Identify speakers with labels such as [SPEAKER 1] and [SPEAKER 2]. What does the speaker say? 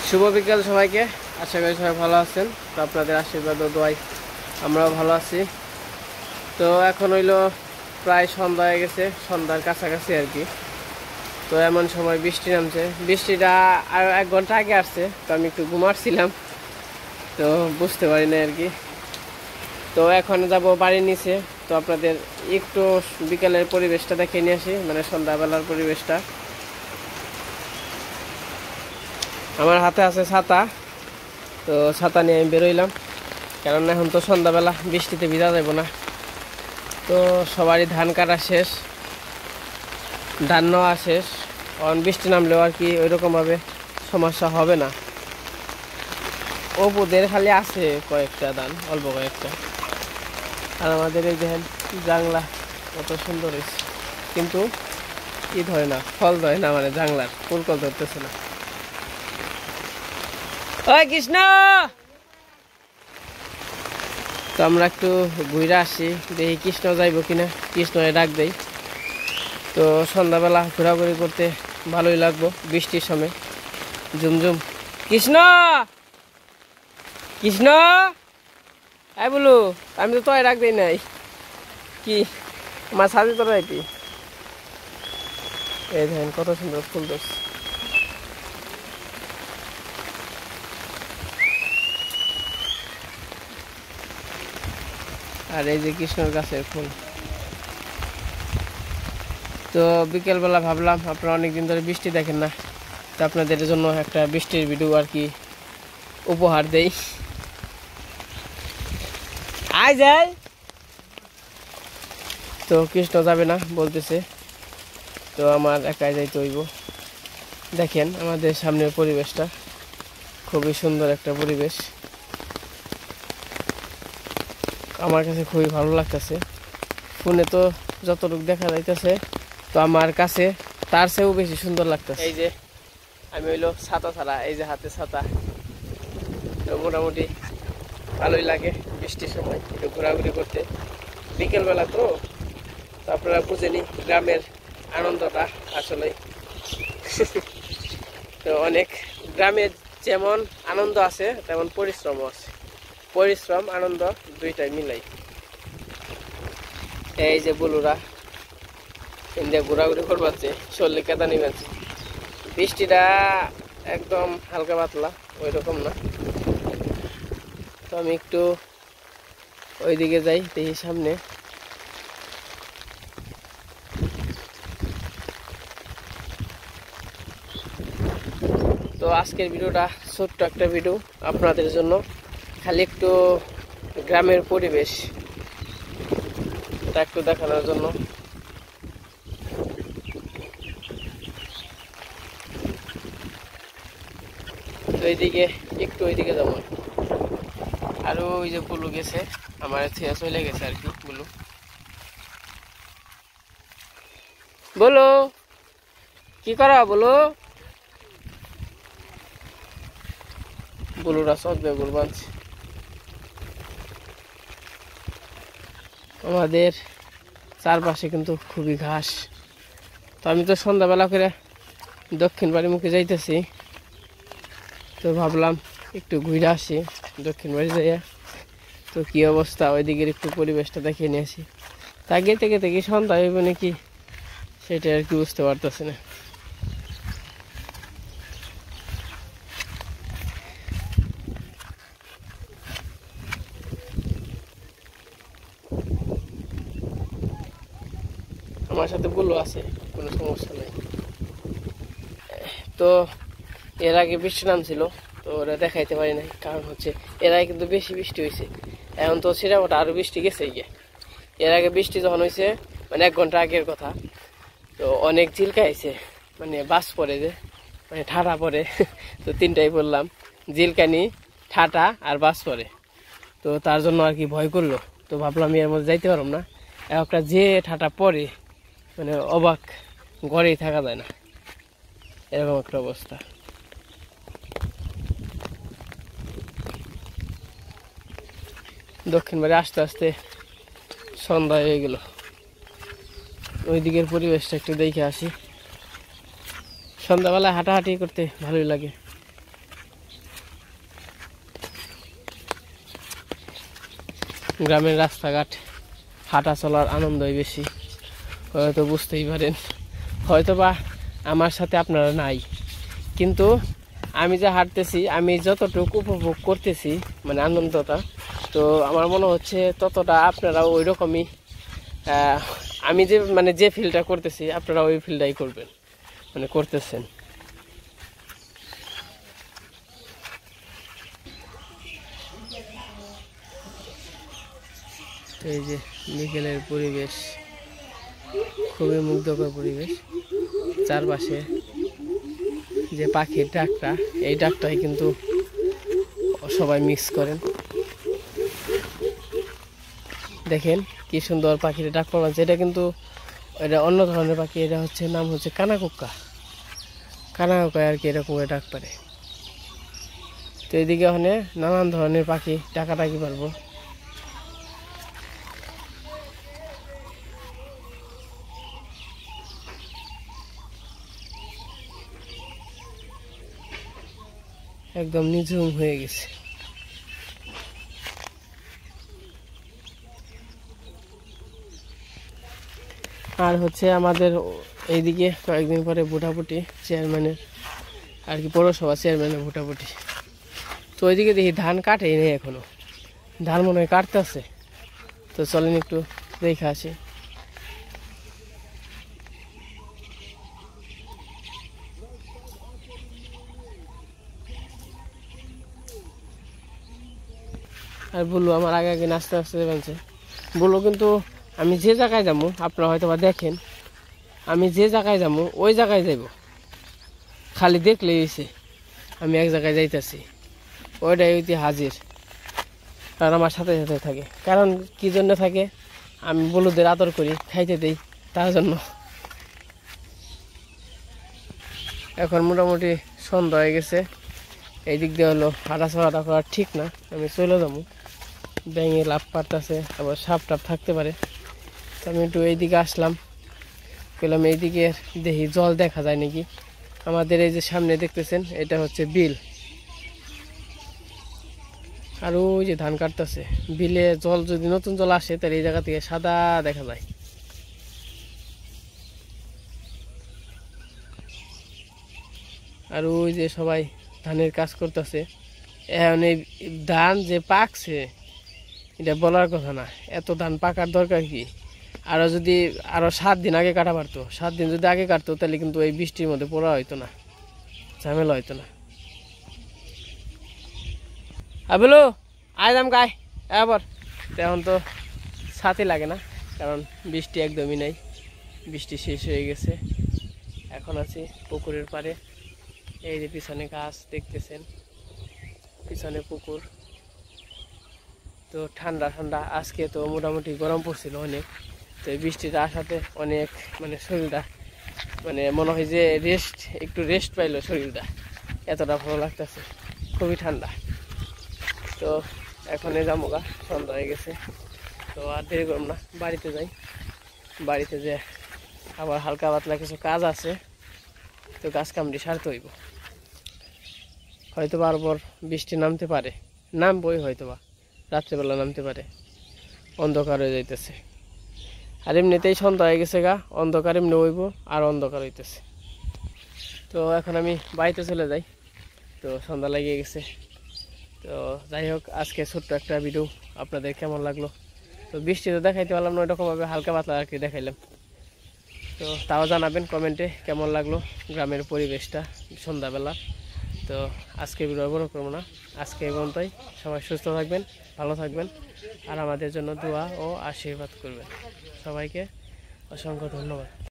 [SPEAKER 1] শুভ বিকেল সবাইকে। আশা করি সবাই ভালো আছেন। তো আপনাদের আশীর্বাদ ও দোয়ায় আমরাও ভালো আছি। তো এখন হইলো প্রায় সন্ধ্যা হয়ে গেছে, সন্ধ্যার কাছাকাছি আর কি। তো এমন সময় বৃষ্টি নামছে। বৃষ্টিটা আর 1 ঘন্টা আগে আসছে, তো আমি একটু ঘুমাচ্ছিলাম, তো বুঝতে পারি না আর কি। তো এখন যাব বাড়ির নিচে। তো আপনাদের একটু বিকেলের পরিবেশটা দেখে নিয়ে আসি, মানে সন্ধ্যাবেলার পরিবেশটা। আমার হাতে আছে ছাতা, তো ছাতা নিয়ে আমি বেরোইলাম, কারণ এখন তো সন্ধ্যাবেলা, বৃষ্টিতে ভিজা যাব না। তো সবারই ধান কাটা শেষ, ধান নেওয়া শেষ। কারণ বৃষ্টি নামলেও আর কি ওইরকমভাবে সমস্যা হবে না। অপুদের খালি আছে কয়েকটা ধান, অল্প কয়েকটা। আর আমাদের এই দেখেন জাংলা কত সুন্দর হয়েছে, কিন্তু ই ধরে না, ফল ধরে না, মানে জাংলার ফুলকল ধরতেছে না। ওই কৃষ্ণ, তো আমরা একটু ঘুরে আসি, দেখি কৃষ্ণ যাইব কিনা। কৃষ্ণ ডাক দেই। তো সন্ধ্যাবেলা ঘোরাঘুরি করতে ভালোই লাগবো বৃষ্টির সময়। ঝুমঝুম কৃষ্ণ, কৃষ্ণ আই বলু, আমি তো তোয় ডাক দেই নাই কি, আমার সাথে তোর রাইতি। এই দেখেন কত সুন্দর ফুল ধরছে। আর এই যে কৃষ্ণর গাছের ফুল। তো বিকেলবেলা ভাবলাম আপনারা অনেকদিন ধরে বৃষ্টি দেখেন না, তো আপনাদের জন্য একটা বৃষ্টির ভিডিও আর কি উপহার দেই। আয় যাই। তো কৃষ্ণ যাবে না বলতেছে, তো আমার একাই যাইতে হইব। দেখেন আমাদের সামনের পরিবেশটা, খুবই সুন্দর একটা পরিবেশ। আমার কাছে খুবই ভালো লাগতেছে। ফোনে তো যতটুকু দেখা যাইতেছে, তো আমার কাছে তার চেয়েও বেশি সুন্দর লাগতেছে। এই যে আমি হইলো ছাতা ছাড়া, এই যে হাতে ছাতা, তো মোটামুটি ভালোই লাগে বৃষ্টির সময় একটু ঘোরাঘুরি করতে। বিকেলবেলা তো আপনারা বুঝেনি গ্রামের আনন্দটা আসলে। তো অনেক গ্রামের যেমন আনন্দ আছে, তেমন পরিশ্রমও আছে। পরিশ্রম আনন্দ দুইটাই মিলাই। এই যে বলুরা ইন্ডিয়া ঘোরাঘুরি করবাচ্ছে, শরীরে কেদা নিবেছে। বৃষ্টিটা একদম হালকা পাতলা, ওই রকম না। তো আমি একটু ওইদিকে যাই, দেখি সামনে। তো আজকের ভিডিওটা ছোট্ট একটা ভিডিও আপনাদের জন্য, খালি একটু গ্রামের পরিবেশ এটা একটু দেখানোর জন্য। তো এইদিকে একটু ওইদিকে যাবো। আর ওই যে বুলু গেছে, আমার ছেড়ে চলে গেছে আর কি। বুলু, বলো কি করা, বলো। বুলুরা সব বেগুল বাঁধছে। আমাদের চারপাশে কিন্তু খুবই ঘাস। তো আমি তো সন্ধ্যাবেলা করে দক্ষিণ বাড়ি মুখে যাইতেছি, তো ভাবলাম একটু ঘুরে আসি দক্ষিণ বাড়ি যাইয়া। তো কি অবস্থা ওইদিকের একটু পরিবেশটা দেখিয়ে নিয়ে আসি। তা গেতে গেতে কি সন্ধ্যা হইব নাকি সেটা আর কি বুঝতে পারতেছি না। আমার সাথে বললো আছে, কোনো সমস্যা নেই। তো এর আগে বৃষ্টি নামছিল, তো ওরা দেখাইতে পারি নাই, কারণ হচ্ছে এর আগে কিন্তু বেশি বৃষ্টি হয়েছে। এখন তো সেটা ওটা আরো বৃষ্টি গেছে গিয়ে। এর আগে বৃষ্টি যখন হয়েছে, মানে 1 ঘন্টা আগের কথা, তো অনেক ঝিলকাইছে, মানে বাস পড়ে যে, মানে ঠাটা পড়ে। তো তিনটাই বললাম, ঝিলকানি, ঠাটা আর বাস পড়ে। তো তার জন্য আর কি ভয় করলো। তো ভাবলাম এর মধ্যে যাইতে পারলাম না। একটা যে ঠাটা পড়ে, মানে অবাক, ঘরেই থাকা যায় না, এরকম একটা অবস্থা। দক্ষিণ বাড়ি আস্তে আস্তে সন্ধ্যা হয়ে গেল। ওই দিকের পরিবেশটা একটু দেখে আসি। সন্ধ্যাবেলায় হাঁটাহাঁটি করতে ভালোই লাগে। গ্রামের রাস্তাঘাট হাঁটা চলার আনন্দই বেশি, হয়তো বুঝতেই পারেন। হয়তো বা আমার সাথে আপনারা নাই, কিন্তু আমি যে হাঁটতেছি, আমি যতটুকু উপভোগ করতেছি মানে আনন্দটা, তো আমার মনে হচ্ছে ততটা আপনারা ওই রকমই আমি যে মানে যে ফিলটা করতেছি আপনারা ওই ফিলটাই করবেন, মানে করতেছেন। তো এই যে বিকেলের পরিবেশ, খুবই মুগ্ধকর পরিবেশ। চারপাশে যে পাখির ডাকটা, এই ডাকটাই কিন্তু সবাই মিক্স করেন। দেখেন কি সুন্দর পাখির ডাক পাচ্ছে। এটা কিন্তু এটা অন্য ধরনের পাখি, এটা হচ্ছে নাম হচ্ছে কানাকুক্কা। কানাকুক্কা আর কি এরকম ডাক পারে। তো এইদিকে ওখানে নানান ধরনের পাখি ডাকাডাকি পারবো। একদম নিঝুম হয়ে গেছে। আর হচ্ছে আমাদের এইদিকে কয়েকদিন পরে ভোটাভুটি চেয়ারম্যানের আর কি, পৌরসভা চেয়ারম্যানের ভোটাভুটি। তো ওইদিকে দেখি ধান কাটেই নেই এখনো, ধান মনে হয় কাটতে আছে। তো চলেন একটু দেখে আসি। আর বললো আমার আগে আগে নাচতে নাচতে যাচ্ছে বললো, কিন্তু আমি যে জায়গায় যাবো আপনারা হয়তো বা দেখেন, আমি যে জায়গায় যাবো ওই জায়গায় যাইব, খালি দেখলেই হয়েছে আমি এক জায়গায় যাইতেছি, ওইটাই হইতে হাজির। কারণ আমার সাথে সাথে থাকে, কারণ কি জন্য থাকে, আমি বলুদের আদর করি, খাইতে দেই, তার জন্য। এখন মোটামুটি সন্ধ্যা হয়ে গেছে, এই দিক দিয়ে হলো হাঁটা চলাটা করা ঠিক না, আমি চলে যাবো। ব্যাঙে লাভ পারতেছে, আবার সাপ টাপ থাকতে পারে। তো আমি একটু এইদিকে আসলাম, বললাম এইদিকে দেখি জল দেখা যায় নাকি। আমাদের এই যে সামনে দেখতেছেন এটা হচ্ছে বিল, আর ওই যে ধান কাটতেছে। বিলে জল যদি নতুন জল আসে তাহলে এই জায়গা থেকে সাদা দেখা যায়। আর ওই যে সবাই ধানের কাজ করতেছে। এখন এই ধান যে পাকছে এটা বলার কথা না, এত ধান পাকার দরকার কি? আরো যদি আরো 7 দিন আগে কাটা পারতো, 7 দিন যদি আগে কাটতো তাহলে কিন্তু এই বৃষ্টির মধ্যে পড়া হইতো না, ঝামেলা হইতো না। বলো আইলাম গায়ে এবার। এখন তো ছাতি লাগে না, কারণ বৃষ্টি একদমই নাই, বৃষ্টি শেষ হয়ে গেছে। এখন আছি পুকুরের পাড়ে। এই যে পিছনে গাছ দেখতেছেন, পিছনে পুকুর। তো ঠান্ডা ঠান্ডা, আজকে তো মোটামুটি গরম পড়ছিল অনেক। তো এই বৃষ্টিটা আসাতে অনেক মানে শরীরটা মানে মনে হয় যে একটু রেস্ট পাইলো শরীরটা, এতটা ভালো লাগতেছে, খুবই ঠান্ডা। তো এখন যাবো গা, সন্ধ্যা হয়ে গেছে। তো আর দেরি করব না, বাড়িতে যাই। বাড়িতে যে আবার হালকা পাতলা কিছু কাজ আছে, তো কাজ কামটি সারতে হইব। হয়তো বারবার বৃষ্টি নামতে পারে, নামবই হয়তো বা রাত্রেবেলা নামতে পারে, অন্ধকার হয়ে যাইতেছে। আর এমনিতেই সন্ধ্যা হয়ে গেছে গা, অন্ধকার এমনি হইব আর অন্ধকার হইতেছে। তো এখন আমি বাড়িতে চলে যাই, তো সন্ধ্যা লেগে গেছে। তো যাই হোক, আজকে ছোট্ট একটা ভিডিও আপনাদের কেমন লাগলো। তো বৃষ্টি তো দেখাইতে পারলাম না, ওইরকমভাবে হালকা পাতলা আর কি দেখাইলাম। তো তাও জানাবেন কমেন্টে কেমন লাগলো গ্রামের পরিবেশটা সন্ধ্যাবেলা। তো আজকে ভিডিও বড় করবো না, আজকে এই পর্যন্তই। সবাই সুস্থ থাকবেন, ভালো থাকবেন, আর আমাদের জন্য দোয়া ও আশীর্বাদ করবেন। সবাইকে অসংখ্য ধন্যবাদ।